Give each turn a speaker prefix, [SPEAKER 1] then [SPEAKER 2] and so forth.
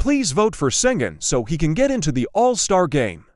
[SPEAKER 1] Please vote for Sengen so he can get into the All-Star game.